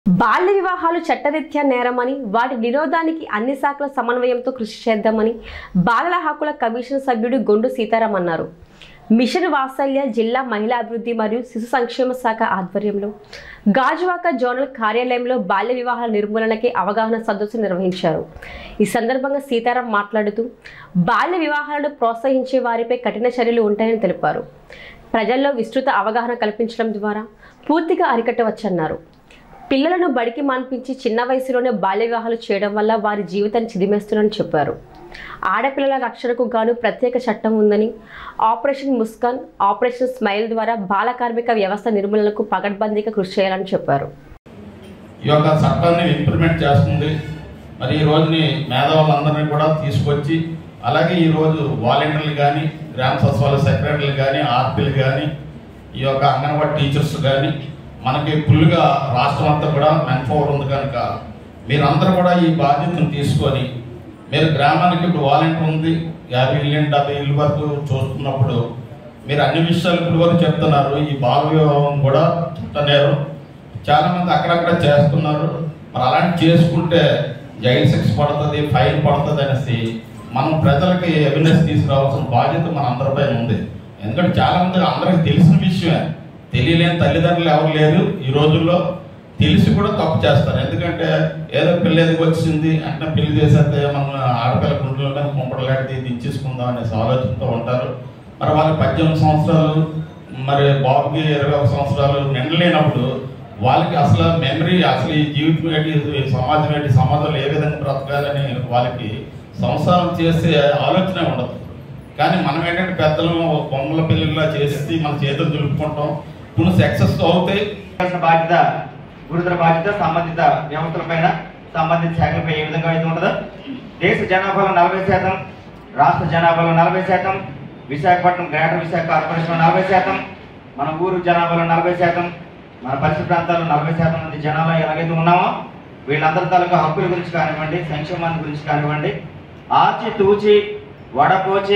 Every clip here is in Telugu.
బాల్య వివాహాలు చట్టరీత్యా నేరమని వాటి నిరోధానికి అన్ని శాఖల సమన్వయంతో కృషి చేద్దామని బాలల హక్కుల కమిషన్ సభ్యుడు గొండు సీతారాం అన్నారు. మిషన్ వాత్సల్య జిల్లా మహిళా అభివృద్ధి మరియు శిశు సంక్షేమ శాఖ ఆధ్వర్యంలో గాజువాక జోనల్ కార్యాలయంలో బాల్య వివాహాల నిర్మూలనకి అవగాహన సదస్సు నిర్వహించారు. ఈ సందర్భంగా సీతారాం మాట్లాడుతూ బాల్య వివాహాలను ప్రోత్సహించే వారిపై కఠిన చర్యలు ఉంటాయని తెలిపారు. ప్రజల్లో విస్తృత అవగాహన కల్పించడం ద్వారా పూర్తిగా అరికట్టవచ్చన్నారు. పిల్లలను బడికి మాన్పించి చిన్న వయసులోనే బాల్య వివాహాలు చేయడం వల్ల వారి జీవితాన్ని చిదిమేస్తున్నారని చెప్పారు. ఆడపిల్లల రక్షణకు గాను ప్రత్యేక చట్టం ఉందని, ఆపరేషన్ ముస్కాన్, ఆపరేషన్ స్మైల్ ద్వారా బాల కార్మిక వ్యవస్థ నిర్మూలనకు పకడ్బందీగా కృషి చేయాలని చెప్పారు. ఈ యొక్క చట్టాన్ని ఇంప్లిమెంట్ చేస్తుంది. మరి ఈ రోజుని మేధావులందరినీ కూడా తీసుకొచ్చి, అలాగే ఈరోజు వాలంటీర్లు కానీ, గ్రామ సచివాలయ సెక్రటరీలు కానీ, ఆర్పీలు కానీ, ఈ యొక్క అంగన్వాడీ టీచర్స్ కానీ మనకి ఫుల్గా రాష్ట్రం అంతా కూడా మెన్ పవర్ ఉంది కనుక మీరందరూ కూడా ఈ బాధ్యతను తీసుకొని మీరు గ్రామానికి ఇప్పుడు వాలంటీర్ ఉంది 50 ఇల్లు 70 ఇల్లు వరకు చూస్తున్నప్పుడు మీరు అన్ని విషయాలు ఇప్పుడు వరకు చెప్తున్నారు. ఈ బాల వివాహం కూడా చుట్టనేరు చాలామంది అక్కడక్కడ చేస్తున్నారు. మరి అలాంటి చేసుకుంటే జైలు శిక్ష పడుతుంది, ఫైన్ పడుతుంది అనేసి మనం ప్రజలకి అవేర్నెస్ తీసుకురావాల్సిన బాధ్యత మన అందరిపైన ఉంది. ఎందుకంటే చాలామంది అందరికీ తెలిసిన విషయమే, తెలియలేని తల్లిదండ్రులు ఎవరు లేరు ఈ రోజుల్లో. తెలిసి కూడా తప్పు చేస్తారు. ఎందుకంటే ఏదో పిల్ల ఎదుగు వచ్చింది అంటే పెళ్లి చేసేస్తే మనం ఆడపిల్ల గుండెలో కానీ కుంపడలాంటిది దించేసుకుందాం అనేసి ఆలోచనతో ఉంటారు. మరి వాళ్ళకి 18 సంవత్సరాలు, మరి బాబుకి 21 సంవత్సరాలు నిండలేనప్పుడు వాళ్ళకి అసలు మెమరీ, అసలు ఈ జీవితం ఏంటి, సమాజం ఏంటి, సమాజంలో ఏ విధంగా బ్రతకాలని వాళ్ళకి సంసారం చేసే ఆలోచనే ఉండదు. కానీ మనం ఏంటంటే పెద్దలు బొమ్మల పెళ్లిలా చేసి మన చేతులు దులుపుకుంటాం. ఇప్పుడు సక్సెస్ అవుతాయి. బాధ్యత, గురుతర బాధ్యత సంబంధిత వ్యవస్థలపైన, సంబంధిత శాఖలపై ఏ విధంగా అయితే ఉంటుందో, దేశ జనాభాలో 40%, రాష్ట్ర జనాభాలో 40%, విశాఖపట్నం గ్రేటర్ విశాఖ కార్పొరేషన్లో 40%, మన ఊరు జనాభాలో 40%, మన పరిసర ప్రాంతాల్లో 40% మంది జనాభా ఎలాగైతే ఉన్నామో వీళ్ళందరి తాలూకా హక్కుల గురించి కానివ్వండి, సంక్షేమాన్ని గురించి కానివ్వండి, ఆచి తూచి వడపోచి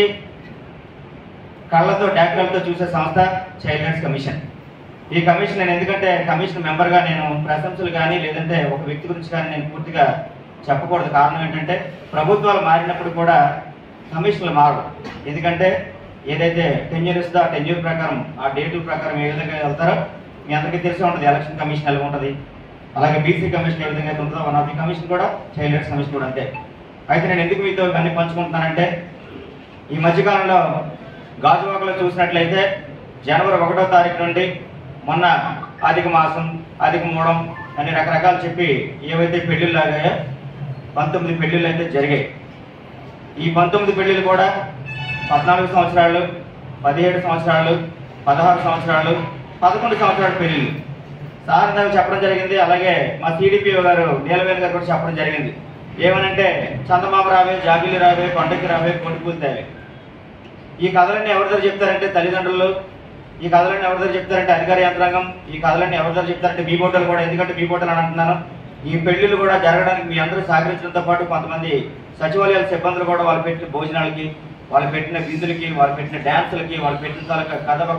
కళ్ళతో డాక్టర్లతో చూసే సంస్థ చైల్డ్ రైట్స్ కమిషన్. ఈ కమిషన్ నేను ఎందుకంటే కమిషన్ మెంబర్గా నేను ప్రశంసలు కానీ లేదంటే ఒక వ్యక్తి గురించి కానీ నేను పూర్తిగా చెప్పకూడదు. కారణం ఏంటంటే ప్రభుత్వాలు మారినప్పుడు కూడా కమిషన్లు మారవు. ఎందుకంటే ఏదైతే టెన్యూర్ ఇస్తుందో ఆ టెన్యూర్ ప్రకారం, ఆ డేటుల ప్రకారం ఏ విధంగా వెళ్తారో మీ అందరికీ తెలిసే ఉంటుంది. ఎలక్షన్ కమిషన్ ఎలా ఉంటుంది, అలాగే బీసీ కమిషన్ ఏ విధంగా అయితే ఉంటుందో వన్ ఆఫ్ ది కమిషన్ కూడా చైల్డ్ రైట్స్ కమిషన్ కూడా అంతే. అయితే నేను ఎందుకు మీతో ఇవన్నీ పంచుకుంటున్నానంటే, ఈ మధ్యకాలంలో గాజువాకలో చూసినట్లయితే జనవరి 1వ తారీఖు నుండి మొన్న అధిక మాసం, అధిక మూడం అని రకరకాలు చెప్పి ఏవైతే పెళ్లిళ్ళు ఆగాయో 19 పెళ్లిళ్ళు అయితే జరిగాయి. ఈ 19 పెళ్లిళ్ళు కూడా 14 సంవత్సరాలు, 17 సంవత్సరాలు, 16 సంవత్సరాలు, 11 సంవత్సరాల పెళ్లిళ్ళు సాధారణంగా చెప్పడం జరిగింది. అలాగే మా సిడిపిఓ గారు నీలవేణి గారు కూడా చెప్పడం జరిగింది. ఏమనంటే చందమామ రావే, జాబిలి రావే, కొండకి రావే, కోటిపూలు తేవే. ఈ కథలన్నీ ఎవరి దగ్గర చెప్తారంటే తల్లిదండ్రులు, ఈ కథలన్నీ ఎవరి దగ్గర చెప్తారంటే అధికార యంత్రాంగం, ఈ కథలన్నీ ఎవరి దగ్గర చెప్తారంటే మీ బోటలు కూడా. ఎందుకంటే మీ బోటలు అని అంటున్నాను, ఈ పెళ్లిళ్ళు కూడా జరగడానికి మీ అందరూ సహకరించడంతో పాటు కొంతమంది సచివాలయాల సిబ్బందులు కూడా వాళ్ళు పెట్టిన భోజనాలకి, వాళ్ళు పెట్టిన విందులకి, వాళ్ళు పెట్టిన డ్యాన్సులకి, వాళ్ళు పెట్టిన తాలూకా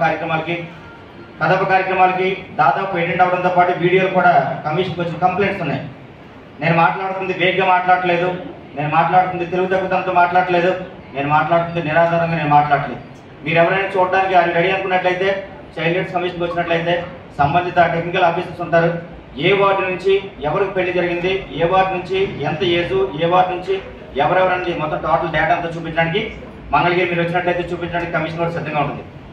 కథప కార్యక్రమాలకి దాదాపు అటెండ్ అవడంతో పాటు వీడియోలు కూడా కమిషన్కి వచ్చిన కంప్లైంట్స్ ఉన్నాయి. నేను మాట్లాడుతుంది వేగ్గా మాట్లాడట్లేదు, నేను మాట్లాడుతుంది తెలుగు తగ్గుతంతో మాట్లాడట్లేదు, నేను మాట్లాడుతుంది నిరాధారంగా నేను మాట్లాడలేదు. మీరు ఎవరైనా చూడడానికి అది రెడీ అనుకున్నట్లయితే చైల్డ్ రైట్స్ కమిషన్కి వచ్చినట్లయితే సంబంధిత టెక్నికల్ ఆఫీసర్స్ ఉంటారు. ఏ వార్డు నుంచి ఎవరికి పెళ్లి జరిగింది, ఏ వార్డు నుంచి ఎంత ఏజు, ఏ వార్డు నుంచి ఎవరెవరని మొత్తం టోటల్ డేటా అంతా చూపించడానికి మంగళగిరి మీరు వచ్చినట్లయితే చూపించడానికి కమిషన్ కూడా సిద్ధంగా ఉంటుంది.